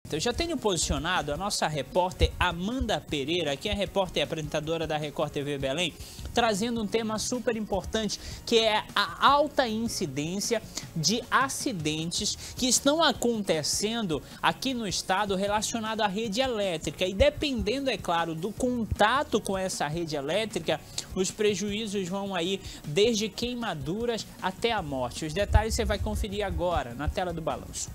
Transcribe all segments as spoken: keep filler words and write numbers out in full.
Eu já tenho posicionado a nossa repórter Amanda Pereira, que é repórter e apresentadora da Record T V Belém, trazendo um tema super importante, que é a alta incidência de acidentes que estão acontecendo aqui no estado relacionado à rede elétrica. E dependendo, é claro, do contato com essa rede elétrica, os prejuízos vão aí desde queimaduras até a morte. Os detalhes você vai conferir agora na tela do balanço.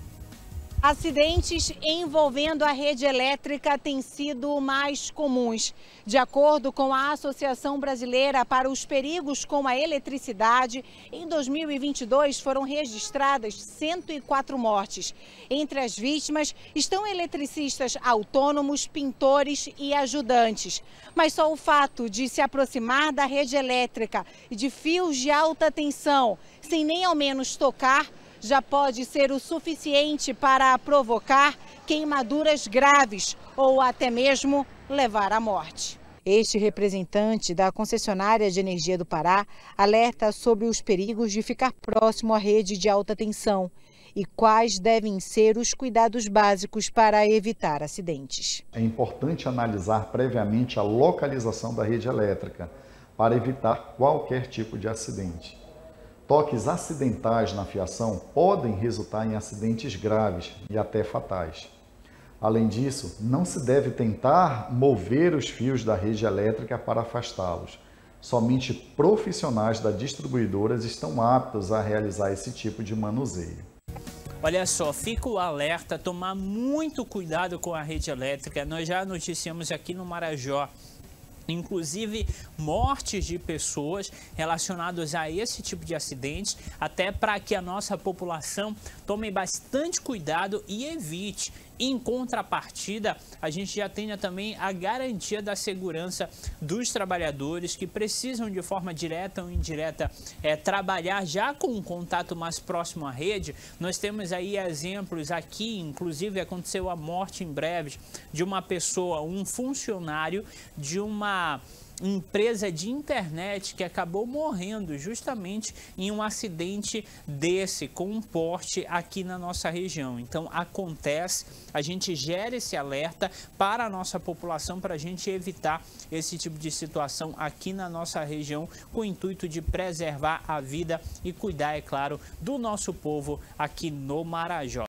Acidentes envolvendo a rede elétrica têm sido mais comuns. De acordo com a Associação Brasileira para os Perigos com a Eletricidade, em dois mil e vinte e dois foram registradas cento e quatro mortes. Entre as vítimas estão eletricistas autônomos, pintores e ajudantes. Mas só o fato de se aproximar da rede elétrica e de fios de alta tensão, sem nem ao menos tocar, já pode ser o suficiente para provocar queimaduras graves ou até mesmo levar à morte. Este representante da concessionária de energia do Pará alerta sobre os perigos de ficar próximo à rede de alta tensão e quais devem ser os cuidados básicos para evitar acidentes. É importante analisar previamente a localização da rede elétrica para evitar qualquer tipo de acidente. Toques acidentais na fiação podem resultar em acidentes graves e até fatais. Além disso, não se deve tentar mover os fios da rede elétrica para afastá-los. Somente profissionais da distribuidora estão aptos a realizar esse tipo de manuseio. Olha só, fica o alerta, tomar muito cuidado com a rede elétrica. Nós já noticiamos aqui no Marajó, inclusive mortes de pessoas relacionadas a esse tipo de acidentes, até para que a nossa população tome bastante cuidado e evite. Em contrapartida, a gente já tenha também a garantia da segurança dos trabalhadores que precisam de forma direta ou indireta é, trabalhar já com um contato mais próximo à rede. Nós temos aí exemplos aqui, inclusive aconteceu a morte em breve de uma pessoa, um funcionário de uma empresa de internet que acabou morrendo justamente em um acidente desse, com um porte aqui na nossa região. Então acontece, a gente gera esse alerta para a nossa população, para a gente evitar esse tipo de situação aqui na nossa região, com o intuito de preservar a vida e cuidar, é claro, do nosso povo aqui no Marajó.